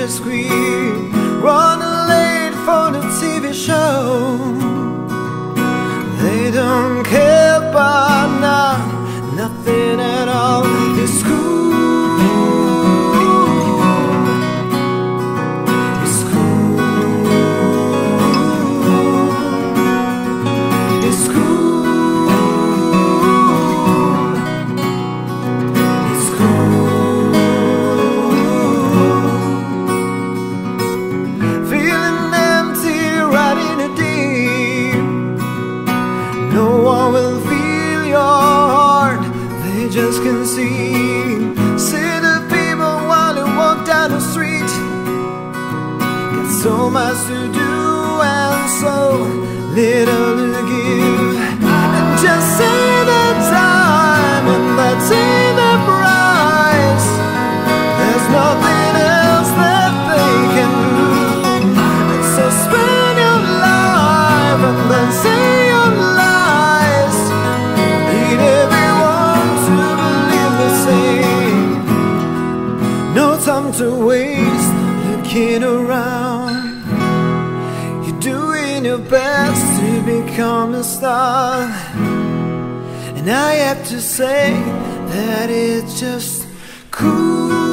just scream, running late for the TV show. They don't care about nothing at all. It's cool. Just can see the people while they walk down the street. Got so much to do and so little to give. And just say the time and let's say the price. There's nothing else that they can do. And so spend your life and then say your lies. Need everyone to believe the same. No time to waste looking around. You're doing your best to become a star, and I have to say that it's just cool.